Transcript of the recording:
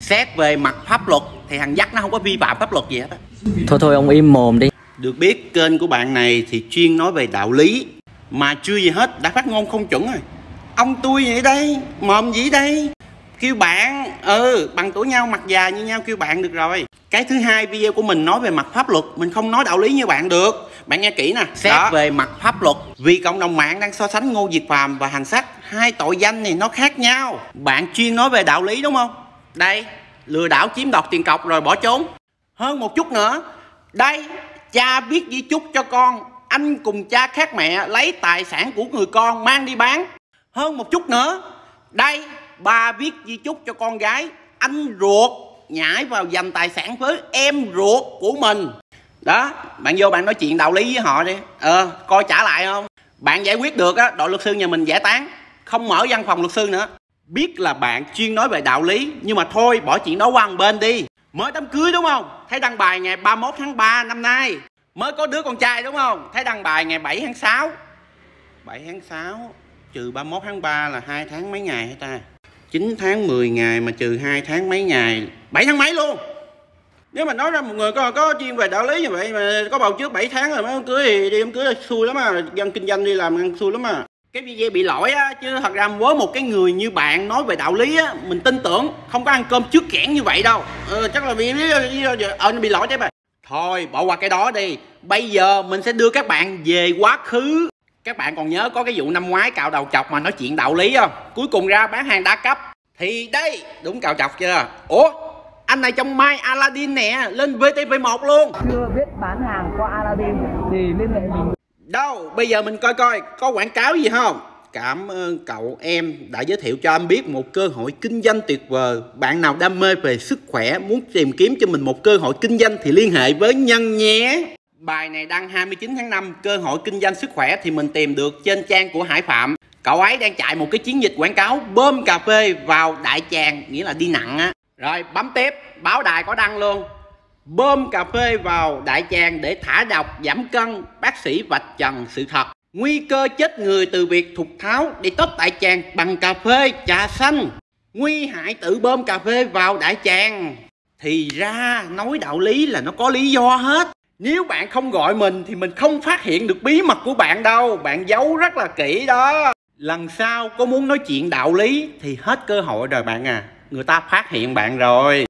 Xét về mặt pháp luật thì thằng dắt nó không có vi phạm pháp luật gì hết á. Thôi ông im mồm đi. Được biết kênh của bạn này thì chuyên nói về đạo lý, mà chưa gì hết đã phát ngôn không chuẩn rồi. Ông tôi vậy đây, mồm gì đây? Kêu bạn, bằng tuổi nhau, mặt già như nhau kêu bạn được rồi. Cái thứ hai, video của mình nói về mặt pháp luật, mình không nói đạo lý như bạn được. Bạn nghe kỹ nè. Xét về mặt pháp luật, vì cộng đồng mạng đang so sánh Ngô Việt Phàm và Hành Xác, hai tội danh này nó khác nhau. Bạn chuyên nói về đạo lý đúng không? Đây, lừa đảo chiếm đoạt tiền cọc rồi bỏ trốn. Hơn một chút nữa, đây, cha viết di chúc cho con, anh cùng cha khác mẹ lấy tài sản của người con mang đi bán. Hơn một chút nữa, đây, ba viết di chúc cho con gái, anh ruột nhảy vào giành tài sản với em ruột của mình. Đó, bạn vô bạn nói chuyện đạo lý với họ đi. Coi trả lại không? Bạn giải quyết được á, đội luật sư nhà mình giải tán, không mở văn phòng luật sư nữa. Biết là bạn chuyên nói về đạo lý, nhưng mà thôi bỏ chuyện đó qua một bên đi. Mới đám cưới đúng không? Thấy đăng bài ngày 31 tháng 3 năm nay. Mới có đứa con trai đúng không? Thấy đăng bài ngày 7 tháng 6. 7 tháng 6 trừ 31 tháng 3 là 2 tháng mấy ngày hả ta? 9 tháng 10 ngày mà trừ 2 tháng mấy ngày, 7 tháng mấy luôn. Nếu mà nói ra một người có chuyên về đạo lý như vậy mà có bầu trước 7 tháng rồi mới đám cưới thì đi đám cưới xui lắm à. Dân kinh doanh đi làm ăn xui lắm à. Cái video bị lỗi á, chứ thật ra với một cái người như bạn nói về đạo lý á, mình tin tưởng không có ăn cơm trước kẽn như vậy đâu. Chắc là bị lỗi đấy mà. Thôi bỏ qua cái đó đi. Bây giờ mình sẽ đưa các bạn về quá khứ. Các bạn còn nhớ có cái vụ năm ngoái cạo đầu chọc mà nói chuyện đạo lý không? Cuối cùng ra bán hàng đa cấp. Thì đây, đúng cạo chọc chưa? Ủa, anh này trong My Aladdin nè, lên VTV1 luôn. Chưa biết bán hàng qua Aladdin thì liên hệ mình. Đâu, bây giờ mình coi có quảng cáo gì không? Cảm ơn cậu em đã giới thiệu cho anh biết một cơ hội kinh doanh tuyệt vời. Bạn nào đam mê về sức khỏe, muốn tìm kiếm cho mình một cơ hội kinh doanh thì liên hệ với Nhân nhé. Bài này đăng 29 tháng 5, cơ hội kinh doanh sức khỏe thì mình tìm được trên trang của Hải Phạm. Cậu ấy đang chạy một cái chiến dịch quảng cáo bơm cà phê vào đại tràng, nghĩa là đi nặng á. Rồi bấm tiếp, báo đài có đăng luôn. Bơm cà phê vào đại tràng để thả độc, giảm cân, bác sĩ vạch trần sự thật. Nguy cơ chết người từ việc thục tháo để tết đại tràng bằng cà phê, trà xanh. Nguy hại tự bơm cà phê vào đại tràng. Thì ra nói đạo lý là nó có lý do hết. Nếu bạn không gọi mình thì mình không phát hiện được bí mật của bạn đâu. Bạn giấu rất là kỹ đó. Lần sau có muốn nói chuyện đạo lý thì hết cơ hội rồi bạn à. Người ta phát hiện bạn rồi.